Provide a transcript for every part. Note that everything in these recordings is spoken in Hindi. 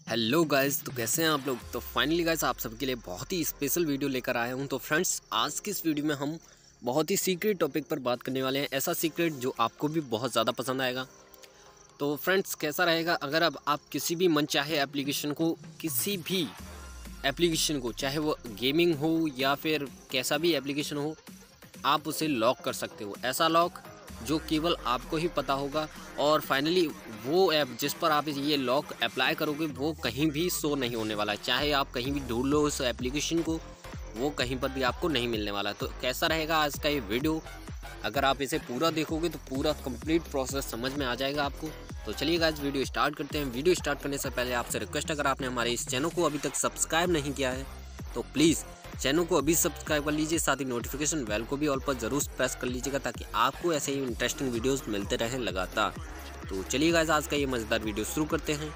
हेलो गाइस, तो कैसे हैं आप लोग। तो फाइनली गाइस आप सबके लिए बहुत ही स्पेशल वीडियो लेकर आया हूं। तो फ्रेंड्स, आज की इस वीडियो में हम बहुत ही सीक्रेट टॉपिक पर बात करने वाले हैं। ऐसा सीक्रेट जो आपको भी बहुत ज़्यादा पसंद आएगा। तो फ्रेंड्स, कैसा रहेगा अगर अब आप किसी भी मनचाहे एप्लीकेशन को, किसी भी एप्लीकेशन को, चाहे वो गेमिंग हो या फिर कैसा भी एप्लीकेशन हो, आप उसे लॉक कर सकते हो। ऐसा लॉक जो केवल आपको ही पता होगा। और फाइनली वो ऐप जिस पर आप ये लॉक अप्लाई करोगे वो कहीं भी शो नहीं होने वाला है। चाहे आप कहीं भी ढूंढ लो उस एप्लीकेशन को, वो कहीं पर भी आपको नहीं मिलने वाला है। तो कैसा रहेगा आज का ये वीडियो, अगर आप इसे पूरा देखोगे तो पूरा कंप्लीट प्रोसेस समझ में आ जाएगा आपको। तो चलिए गाइस, वीडियो स्टार्ट करते हैं। वीडियो स्टार्ट करने से पहले आपसे रिक्वेस्ट, अगर आपने हमारे इस चैनल को अभी तक सब्सक्राइब नहीं किया है तो प्लीज़ चैनल को अभी सब्सक्राइब कर लीजिए। साथ ही नोटिफिकेशन बेल को भी ऑल पर ज़रूर प्रेस कर लीजिएगा, ताकि आपको ऐसे ही इंटरेस्टिंग वीडियोस मिलते रहें लगातार। तो चलिए गाइस, आज का ये मज़ेदार वीडियो शुरू करते हैं।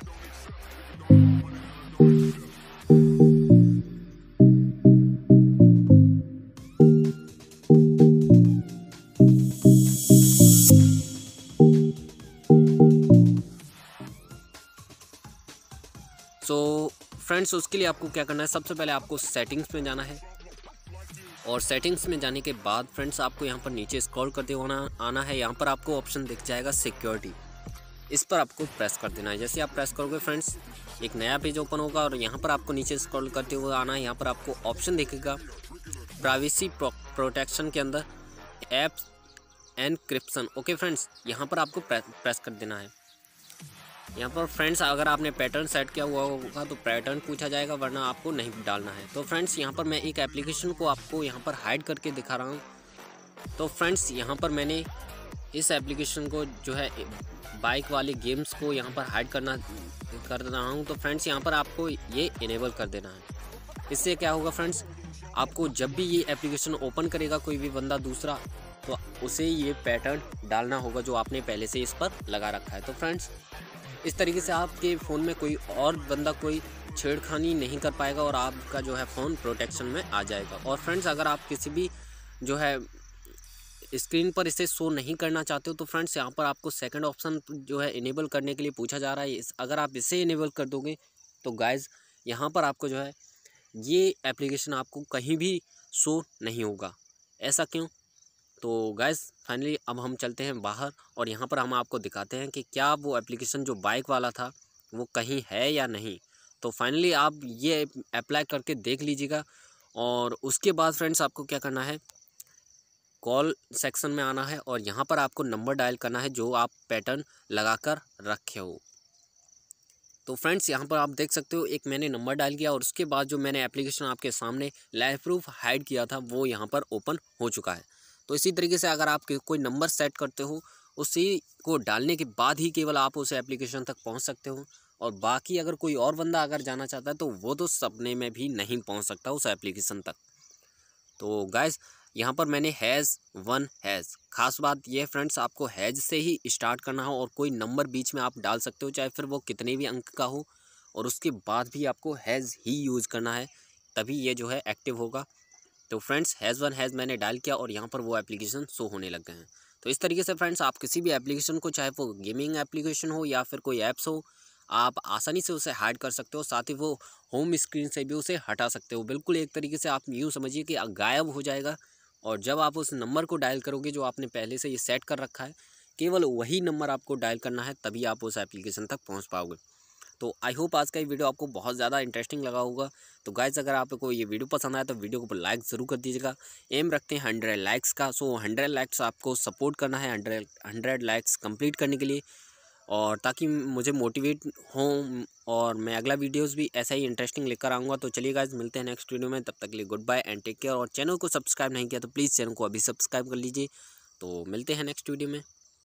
सो फ्रेंड्स, उसके लिए आपको क्या करना है, सबसे पहले आपको सेटिंग्स में जाना है। और सेटिंग्स में जाने के बाद फ्रेंड्स, आपको यहाँ पर नीचे स्क्रॉल करते हुए आना है। यहाँ पर आपको ऑप्शन दिख जाएगा सिक्योरिटी, इस पर आपको प्रेस कर देना है। जैसे आप प्रेस करोगे फ्रेंड्स, एक नया पेज ओपन होगा और यहाँ पर आपको नीचे स्क्रॉल करते हुए आना है। यहाँ पर आपको ऑप्शन दिखेगा प्राइवेसी प्रोटेक्शन के अंदर ऐप्स एनक्रिप्शन। ओके फ्रेंड्स, यहाँ पर आपको प्रेस कर देना है। यहाँ पर फ्रेंड्स, अगर आपने पैटर्न सेट किया हुआ होगा तो पैटर्न पूछा जाएगा, वरना आपको नहीं डालना है। तो फ्रेंड्स, यहाँ पर मैं एक एप्लीकेशन को आपको यहाँ पर हाइड करके दिखा रहा हूँ। तो फ्रेंड्स, यहाँ पर मैंने इस एप्लीकेशन को जो है बाइक वाले गेम्स को यहाँ पर हाइड कर रहा हूँ। तो फ्रेंड्स, यहाँ पर आपको ये इनेबल कर देना है। इससे क्या होगा फ्रेंड्स, आपको जब भी ये एप्लीकेशन ओपन करेगा कोई भी बंदा दूसरा, तो उसे ये पैटर्न डालना होगा जो आपने पहले से इस पर लगा रखा है। तो फ्रेंड्स, इस तरीके से आपके फ़ोन में कोई और बंदा कोई छेड़खानी नहीं कर पाएगा और आपका जो है फ़ोन प्रोटेक्शन में आ जाएगा। और फ्रेंड्स, अगर आप किसी भी जो है स्क्रीन पर इसे शो नहीं करना चाहते हो तो फ्रेंड्स, यहाँ पर आपको सेकंड ऑप्शन जो है इनेबल करने के लिए पूछा जा रहा है। अगर आप इसे इनेबल कर दोगे तो गाइज़, यहाँ पर आपको जो है ये एप्लीकेशन आपको कहीं भी शो नहीं होगा। ऐसा क्यों? तो गाइज़, फाइनली अब हम चलते हैं बाहर और यहाँ पर हम आपको दिखाते हैं कि क्या वो एप्लीकेशन जो बाइक वाला था वो कहीं है या नहीं। तो फाइनली आप ये अप्लाई करके देख लीजिएगा। और उसके बाद फ्रेंड्स, आपको क्या करना है, कॉल सेक्शन में आना है और यहाँ पर आपको नंबर डायल करना है जो आप पैटर्न लगाकर रखे हो। तो फ्रेंड्स, यहाँ पर आप देख सकते हो, एक मैंने नंबर डायल किया और उसके बाद जो मैंने एप्लीकेशन आपके सामने लाइव प्रूफ हाइड किया था वो यहाँ पर ओपन हो चुका है। तो इसी तरीके से अगर आप कोई नंबर सेट करते हो, उसी को डालने के बाद ही केवल आप उस एप्लीकेशन तक पहुँच सकते हो। और बाकी अगर कोई और बंदा अगर जाना चाहता है तो वो तो सपने में भी नहीं पहुँच सकता उस एप्लीकेशन तक। तो गाइज़, यहाँ पर मैंने हैज़ वन हैज़, खास बात ये फ्रेंड्स, आपको हैज़ से ही स्टार्ट करना हो और कोई नंबर बीच में आप डाल सकते हो, चाहे फिर वो कितने भी अंक का हो। और उसके बाद भी आपको हैज़ ही यूज़ करना है, तभी ये जो है एक्टिव होगा। तो फ्रेंड्स, हैज़ वन हैज़ मैंने डाल किया और यहाँ पर वो एप्लीकेशन शो होने लग गए हैं। तो इस तरीके से फ्रेंड्स, आप किसी भी एप्लीकेशन को, चाहे वो गेमिंग एप्लीकेशन हो या फिर कोई ऐप्स हो, आप आसानी से उसे हाइड कर सकते हो। साथ ही वो होम स्क्रीन से भी उसे हटा सकते हो। बिल्कुल एक तरीके से आप यूँ समझिए कि गायब हो जाएगा। और जब आप उस नंबर को डायल करोगे जो आपने पहले से ये सेट कर रखा है, केवल वही नंबर आपको डायल करना है, तभी आप उस एप्लीकेशन तक पहुंच पाओगे। तो आई होप आज का ये वीडियो आपको बहुत ज़्यादा इंटरेस्टिंग लगा होगा। तो गाइज़, अगर आपको ये वीडियो पसंद आया तो वीडियो को लाइक ज़रूर कर दीजिएगा। एम रखते हैं 100 लाइक्स का। सो 100 लाइक्स आपको सपोर्ट करना है 100 लाइक्स कंप्लीट करने के लिए, और ताकि मुझे मोटिवेट हों और मैं अगला वीडियोस भी ऐसा ही इंटरेस्टिंग लेकर आऊँगा। तो चलिए गाइस, मिलते हैं नेक्स्ट वीडियो में। तब तक के लिए good bye and take care. और चैनल को सब्सक्राइब नहीं किया तो प्लीज़ चैनल को अभी सब्सक्राइब कर लीजिए। तो मिलते हैं नेक्स्ट वीडियो में।